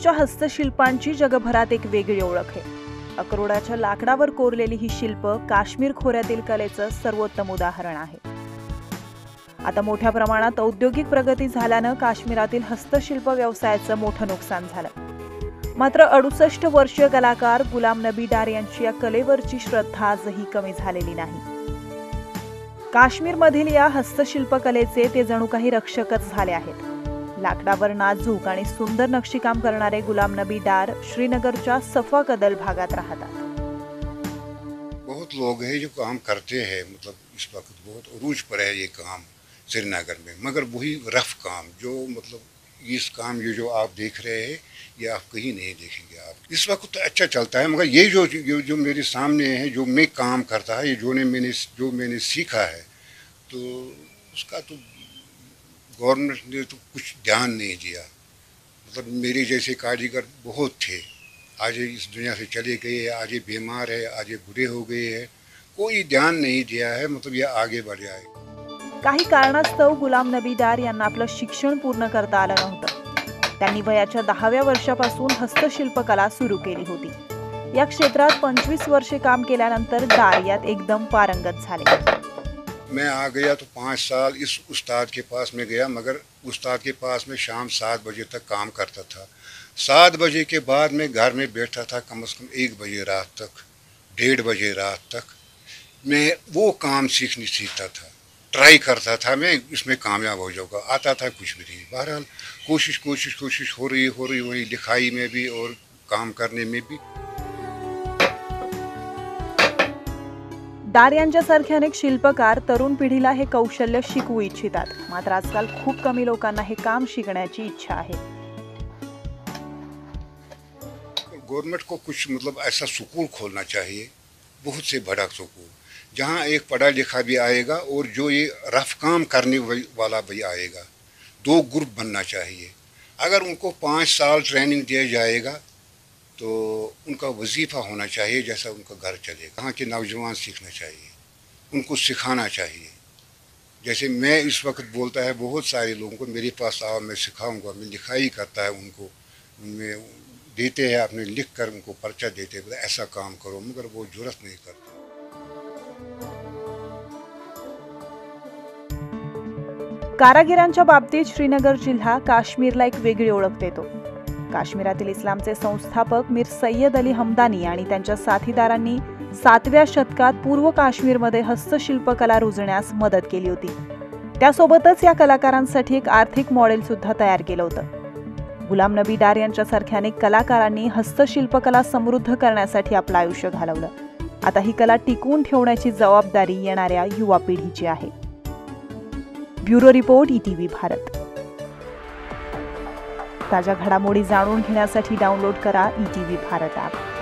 काश्मीरच्या हस्तशिल्पांची जगभरात एक वेगळी ओळख आहे. अक्रोडाच्या लाकडावर कोरलेली ही शिल्प काश्मीर खोऱ्यातील कलेचं सर्वोत्तम उदाहरण आहे. आता मोठ्या प्रमाणात औद्योगिक प्रगती झाल्यानं काश्मीरातील हस्तशिल्प व्यवसायाचं मोठं नुकसान झालं. मात्र 68 वर्षीय कलाकार गुलाम नबी डार यांची या कलेवरची श्रद्धा आजही कमी झालेली नाही. काश्मीरमधील या हस्तशिल्प कलेचे ते जणू काही रक्षकच झाले आहेत. लाकडावर नाजूक आणि सुंदर नक्षीकाम करणारे गुलाम नबी डार श्रीनगरच्या सफा कदल भागात राहतात. बहुत लोग हैं जो काम करते हैं, मतलब इस वक्त बहुत अरूज पर है ये काम श्रीनगर में, मगर वही रफ काम जो मतलब इस काम ये जो आप देख रहे हैं ये आप कहीं नहीं देखेंगे. आप इस वक्त तो अच्छा चलता है, मगर ये जो मेरे सामने है, जो मैं काम करता है, ये जो मैंने सीखा है, तो उसका तो गवर्नमेंट ने तो कुछ ध्यान नहीं दिया. मतलब मेरे जैसे कारीगर बहुत थे, आज इस दुनिया से चले गए, आज ये बीमार है, आज ये बुरे हो गए हैं, कोई ध्यान नहीं दिया है. मतलब ये आगे बढ़ जाए. काही कारणास्तव गुलाम नबी डार यांना आपलं शिक्षण पूर्ण करता आलं नव्हतं. त्यांनी वयाच्या 10व्या वर्षापासून हस्तशिल्प कला सुरू केली होती. या क्षेत्रात 25 वर्षे काम केल्यानंतर डार यात एकदम पारंगत झाले. मैं आ गया तो 5 साल इस उस्ताद के पास में गया, मगर उस्ताद के पास में शाम 7 बजे तक काम करता था. 7 बजे के बाद मैं घर में बैठता था कम से कम 1 बजे रात तक, 1:30 बजे रात तक. मैं वो काम सीखता था, ट्राई करता था मैं इसमें कामयाब हो जाऊँगा. आता था कुछ भी नहीं. बहरहाल कोशिश हो रही वही लिखाई में भी और काम करने में भी. डार यांच्यासारखे अनेक शिल्पकार तरुण पिढीला हे कौशल्य शिकवू इच्छितात. मात्र आजकाल खूप कमी लोकांना हे काम शिकण्याची इच्छा आहे. गवर्नमेंट को कुछ मतलब ऐसा स्कूल खोलना चाहिए, बहुत से बड़ा स्कूल, जहाँ एक पढ़ा लिखा भी आएगा और जो ये रफ काम करने वाला भी आएगा. 2 ग्रुप बनना चाहिए. अगर उनको 5 साल ट्रेनिंग दिया जाएगा तो उनका वजीफ़ा होना चाहिए, जैसा उनका घर चलेगा. यहाँ के नौजवान सीखना चाहिए, उनको सिखाना चाहिए. जैसे मैं इस वक्त बोलता है बहुत सारे लोगों को मेरे पास आओ, मैं सिखाऊंगा, मैं लिखाई करता है उनको, उनमें देते हैं अपने लिख कर उनको पर्चा देते हैं, ऐसा काम करो, मगर वो जुर्रत नहीं करते. कारागिरांच्या बाबतीत श्रीनगर जिल्हा काश्मीरला एक वेगळी ओळख देतो. काश्मीरातील इस्लामचे संस्थापक मीर सय्यद अली हमदानी आणि त्यांच्या साथीदारांनी 7व्या शतकात पूर्व काश्मीरमध्ये हस्तशिल्प कला रुजण्यास मदत केली होती. त्यासोबतच या कलाकारांसाठी एक आर्थिक मॉडेल सुद्धा तयार केलं होतं. गुलाम नबी डार यांच्यासारख्या अनेक कलाकारांनी हस्तशिल्प कला समृद्ध करण्यासाठी आपलं आयुष्य घालवलं. आता ही कला टिकवून ठेवण्याची जबाबदारी येणाऱ्या युवा पिढीची आहे. Bureau report ETV Bharat. ताज्या घडामोडी जाणून घेण्यासाठी डाउनलोड करा ETV भारत ॲप.